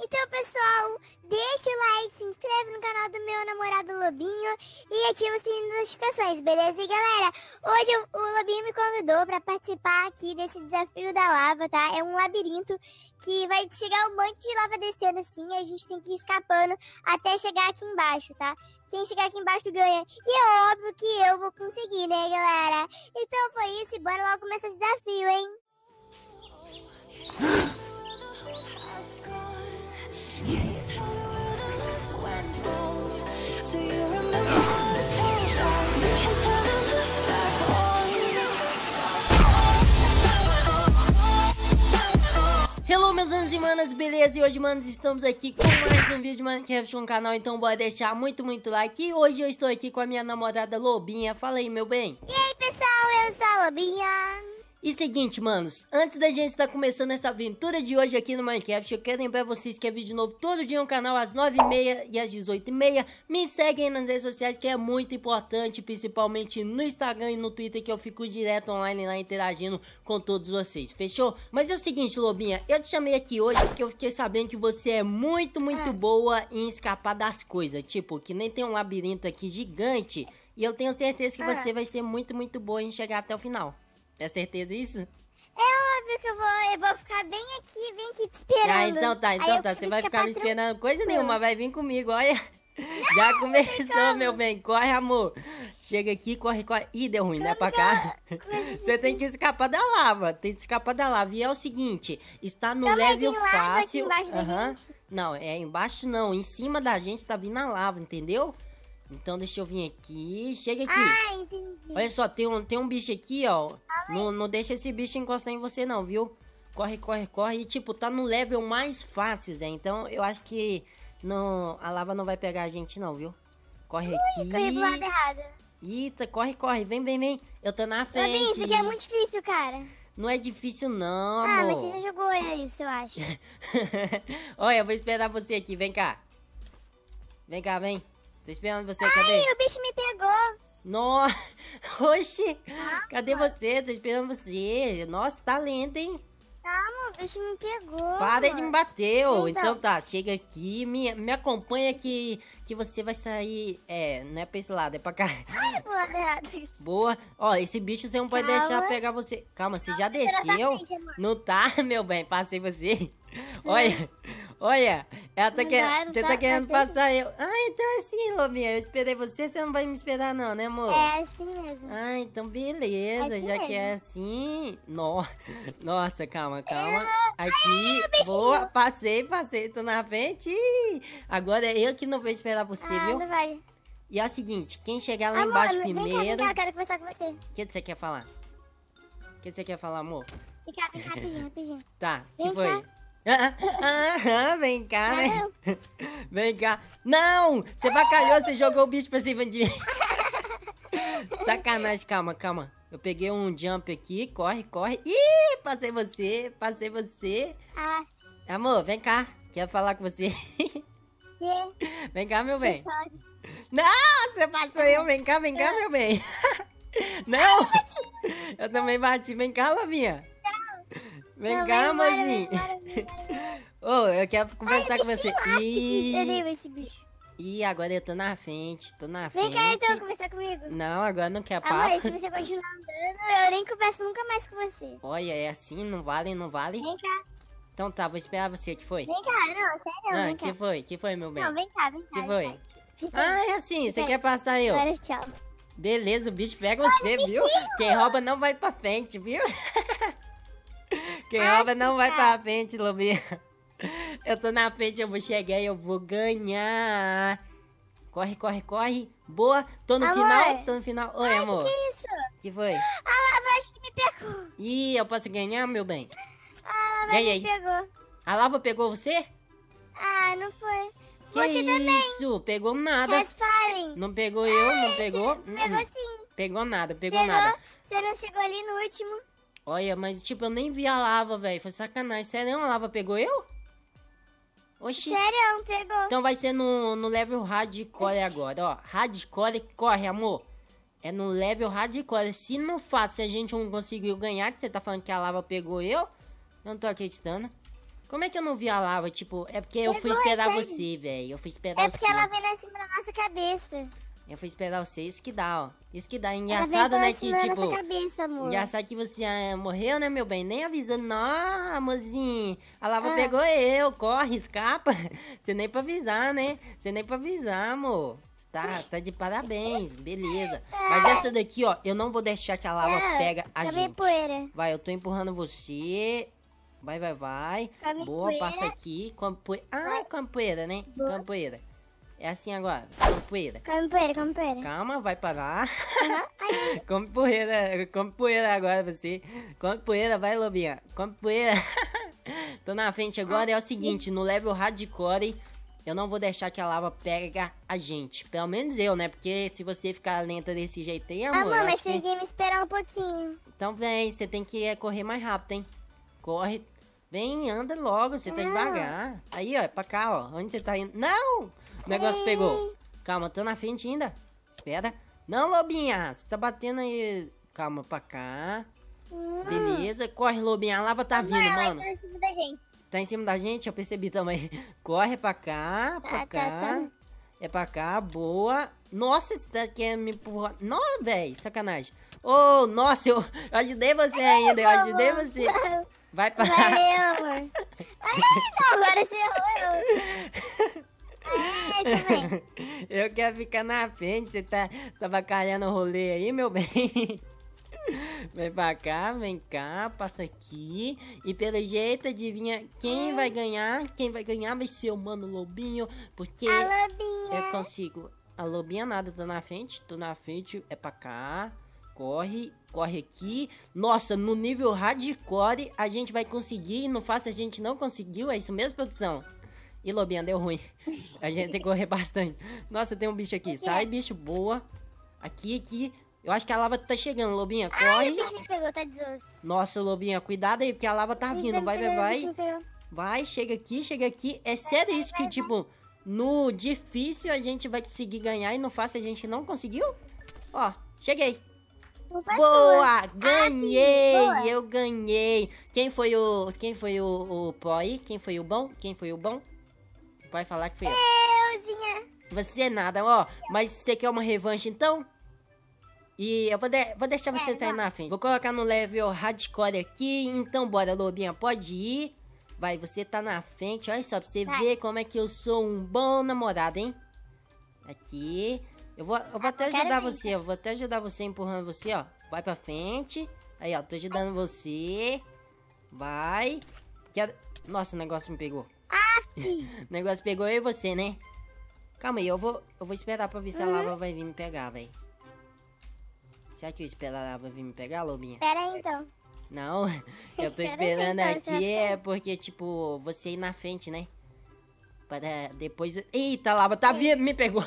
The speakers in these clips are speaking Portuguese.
Então, pessoal, deixa o like, se inscreve no canal do meu namorado Lobinho e ativa o sininho das notificações, beleza? E galera, hoje o Lobinho me convidou pra participar aqui desse desafio da lava, tá? É um labirinto que vai chegar um monte de lava descendo assim e a gente tem que ir escapando até chegar aqui embaixo, tá? Quem chegar aqui embaixo ganha. E é óbvio que eu vou conseguir, né, galera? Então foi isso e bora logo começar esse desafio, hein? Hello, meus manos e manas, beleza? E hoje, manos, estamos aqui com mais um vídeo de Minecraft no canal, então bora deixar muito like. E hoje eu estou aqui com a minha namorada Lobinha. Fala aí, meu bem. E aí, pessoal, eu sou a Lobinha. E seguinte, manos, antes da gente estar começando essa aventura de hoje aqui no Minecraft, eu quero lembrar vocês que é vídeo novo todo dia no canal, às 9h30 e às 18h30. Me seguem nas redes sociais, que é muito importante, principalmente no Instagram e no Twitter, que eu fico direto online lá interagindo com todos vocês, fechou? Mas é o seguinte, Lobinha, eu te chamei aqui hoje porque eu fiquei sabendo que você é muito boa em escapar das coisas. Tipo, que nem tem um labirinto aqui gigante, e eu tenho certeza que você vai ser muito boa em chegar até o final. É certeza isso? É óbvio que eu vou ficar bem aqui te esperando. Ah, então tá. Você vai ficar me esperando coisa nenhuma, vai vir comigo, olha. Já começou, meu bem. Corre, amor. Chega aqui, corre. Ih, deu ruim, né? Pra cá. Você tem que escapar da lava. E é o seguinte, está no level fácil. Não, é embaixo não. Em cima da gente tá vindo a lava, entendeu? Então deixa eu vir aqui. Chega aqui. Ah, entendi. Olha só, tem um bicho aqui, ó. Não deixa esse bicho encostar em você não, viu? Corre. E tipo, tá no level mais fácil, Zé. Então eu acho que a lava não vai pegar a gente não, viu? Corre aqui. Corri pro lado errado. Eita, corre. Vem. Eu tô na frente. Lobinho, isso aqui é muito difícil, cara. Não é difícil não, amor. Ah, mas você já jogou isso, eu acho. Olha, eu vou esperar você aqui. Vem cá. Vem. Tô esperando você, cadê? Ai, o bicho me pegou. Nossa, oxi, cadê você? Tô esperando você. Nossa, tá lento, hein? Calma, o bicho me pegou. Para de me bater, ô. Então Então tá, chega aqui, me acompanha que você vai sair, não é pra esse lado, é pra cá. Ai, pro lado errado. Boa. Ó, esse bicho você não pode deixar pegar você. Calma, você já desceu? Não tá, meu bem, passei você. Olha, ela tá querendo, você tá querendo passar eu. Ah, então é assim, Lobinha, eu esperei você não vai me esperar não, né, amor? É assim mesmo. Ah, então beleza, assim já mesmo. que é assim. Nossa, calma. Aqui, boa, passei, tô na frente. Ih, agora é eu que não vou esperar você, viu? Não vai. E é o seguinte, quem chegar lá Amor, embaixo vem primeiro... cá, eu quero conversar com você. O que você quer falar? O que você quer falar, amor? Fica rapidinho. Tá, Vem que foi? cá. Vem cá, né? Vem cá. Não! Você bacalhou, você jogou o bicho pra cima de mim. Sacanagem, calma. Eu peguei um jump aqui, corre. Ih, passei você. Ah, Amor, vem cá. Quero falar com você. que? Vem cá, meu bem. Pode. Não, você passou eu. Vem cá, meu bem. Não! Eu também bati. Vem cá, Lavinha. Vem cá, amorzinho. Ô, eu quero conversar com você. Ih, agora eu tô na frente, Vem cá então conversar comigo. Não, agora não quer papo. Amor, se você continuar andando, eu nem converso nunca mais com você. Olha, é assim, não vale? Vem cá. Então tá, vou esperar você, que foi? Vem cá, não, sério, vem cá. Que foi, meu bem? Não, vem cá. Que foi? Fica aí. É assim, você quer passar eu? Agora tchau. Beleza, o bicho pega você, viu? Quem rouba não vai pra frente, viu? Quem rouba não vai pra frente, Lobinha. Eu tô na frente, eu vou chegar e eu vou ganhar. Corre. Boa, tô no final. Oi, amor. Que isso? Que foi? A lava acho que me pegou. Ih, eu posso ganhar, meu bem? A lava me pegou. A lava pegou você? Ah, não foi. Que você também. isso? Pegou nada. Resfalem. Não pegou eu, não pegou? Pegou sim. Pegou nada. Você não chegou ali no último. Olha, mas tipo, eu nem vi a lava, velho. Foi sacanagem. Sério, a lava pegou eu? Oxi. Sério, pegou. Então vai ser no level hardcore agora, ó. Hardcore, corre, amor. É no level hardcore. Se não fácil, a gente não conseguiu ganhar, que você tá falando que a lava pegou eu não tô acreditando. Como é que eu não vi a lava? Tipo, é porque eu fui esperar você, velho. Eu fui esperar É você. porque ela vem lá em cima da nossa cabeça. Eu fui esperar você, isso que dá, ó. Isso que dá. Ela Engraçado, vem né, pra que, cima da tipo... nossa cabeça, amor. Engraçado que você morreu, né, meu bem? Nem avisando. Não, amorzinho. A lava Ah. pegou eu. Corre, escapa. Você nem pra avisar, né? Você nem pra avisar, amor. Tá de parabéns. Beleza. Mas essa daqui, ó, eu não vou deixar que a lava Não, pega a também gente. poeira. Vai, eu tô empurrando você. Vai. Come Boa, poeira. passa aqui. Come poeira. Ah, come poeira, né? Boa. Come poeira. É assim agora. Come poeira. Come poeira, come poeira. Calma, vai parar. Aham. Ai, Come poeira agora você. Come poeira, vai, lobinha. Come poeira. Tô na frente agora, é o seguinte, no level hardcore, eu não vou deixar que a lava pega a gente. Pelo menos eu, né? Porque se você ficar lenta desse jeito aí, amor, amor, eu mas acho que... tem que me esperar um pouquinho. Então vem, você tem que correr mais rápido, hein? Corre. Vem, anda logo, você tá devagar. Aí, ó, é pra cá, ó. Onde você tá indo? Não! O negócio pegou. Calma, tô na frente ainda. Espera. Não, lobinha, você tá batendo aí. Calma, pra cá. Beleza, corre, lobinha. A lava tá vindo, mano. Tá em cima da gente. Tá em cima da gente? Eu percebi também. Corre pra cá, pra cá. Tá. É pra cá, boa. Nossa, você tá querendo me empurrar. Não, velho, sacanagem. Ô, nossa, eu ajudei você ainda, eu ajudei você. Vai pra lá. Valeu, amor. Ai, não, agora você errou. Ai, também. Eu quero ficar na frente, você tá bacalhando o rolê aí, meu bem. Vem cá, passa aqui. E pelo jeito, adivinha quem vai ganhar? Quem vai ganhar vai ser o Mano Lobinho, porque A lobinha. eu consigo. A lobinha nada, tô na frente, é pra cá. Corre aqui. Nossa, no nível hardcore a gente vai conseguir. No fácil a gente não conseguiu, é isso mesmo, produção? E lobinha, deu ruim. A gente tem que correr bastante. Nossa, tem um bicho aqui. Sai, bicho, boa. Aqui. Eu acho que a lava tá chegando, lobinha. Ai, Corre. o bicho me pegou, tá desosso. Nossa, lobinha, cuidado aí, porque a lava tá vindo. Vai. Vai, chega aqui. É sério isso que, tipo, no difícil a gente vai conseguir ganhar e no fácil a gente não conseguiu? Ó, cheguei. Boa, ganhei, boa. eu ganhei. Quem foi o pro aí? Quem foi o bom? Vai falar que foi eu. Euzinha. Você é nada, ó. Mas você quer uma revanche então? E eu vou deixar você sair na frente. Vou colocar no level hardcore aqui. Então bora, lobinha, pode ir. Vai, você tá na frente. Olha só pra você ver como é que eu sou um bom namorado, hein? Aqui. Eu vou até ajudar você. Eu vou até ajudar você empurrando você, ó. Vai pra frente. Aí, ó, tô ajudando você. Vai. Nossa, o negócio me pegou. O negócio pegou eu e você, né? Calma aí, eu vou esperar pra ver se a lava vai vir me pegar, velho. Será que eu espero a lava vir me pegar, lobinha? Espera aí, então. Não, eu tô esperando aqui é porque, tipo, você ir na frente, né? Para depois... Eita, a lava tá vindo, me pegou.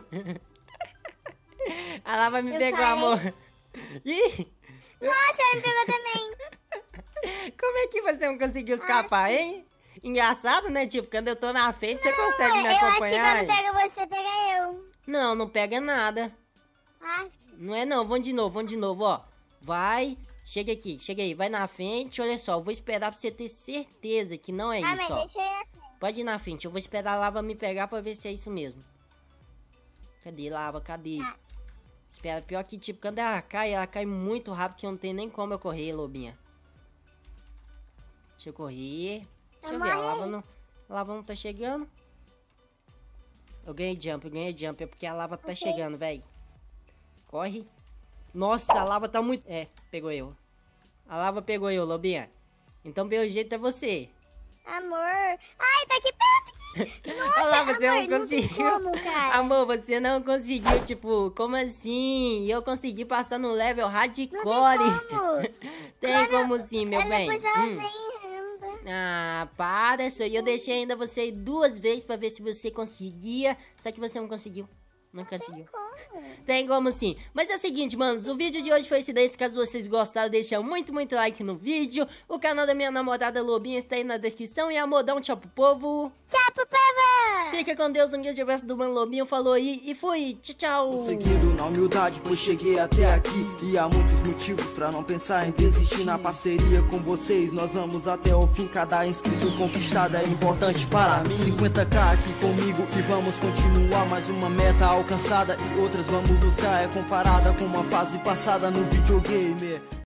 A lava me pegou, amor. Ih! Nossa, ela me pegou também. Como é que você não conseguiu escapar, hein? Engraçado, né? Tipo, quando eu tô na frente, você consegue me acompanhar. Eu acho que quando pega você, pega eu. Não pega nada. Ah, Não é não, vamos de novo, ó. Vai, chega aí, vai na frente. Olha só, eu vou esperar pra você ter certeza que não é mas isso, ó. deixa eu ir na frente. Pode ir na frente, eu vou esperar a lava me pegar pra ver se é isso mesmo. Cadê, lava, cadê? Espera, pior que, tipo, quando ela cai muito rápido que não tem nem como eu correr, lobinha. Deixa eu correr. Deixa eu ver, a lava não tá chegando. Eu ganhei jump, é porque a lava tá chegando, velho. Corre. Nossa, a lava tá muito... É, pegou eu. A lava pegou eu, lobinha. Então, pelo jeito, é você. Amor. Ai, tá aqui perto. Nossa, Olha lá, você amor, não conseguiu. tem como, cara. Amor, você não conseguiu, tipo, como assim? Eu consegui passar no level hardcore. Não tem como. Tem como sim, meu bem. Depois ela vem, caramba. Ah, para, só eu deixei ainda você ir 2 vezes pra ver se você conseguia. Só que você não conseguiu. Não conseguiu. Tem como sim. Mas é o seguinte, manos, o vídeo de hoje foi esse daí. Se caso vocês gostaram, deixa muito like no vídeo. O canal da minha namorada Lobinha está aí na descrição. E amor, dá um tchau pro povo. Tchau, povo. Fica com Deus, um grande abraço do Mano Lobinho, falou aí e fui, tchau, tchau. Seguindo na humildade, pois cheguei até aqui. E há muitos motivos pra não pensar em desistir. Na parceria com vocês, nós vamos até o fim. Cada inscrito conquistado é importante para mim. 50k aqui comigo e vamos continuar. Mais uma meta alcançada e outras vamos buscar. É comparada com uma fase passada no videogame.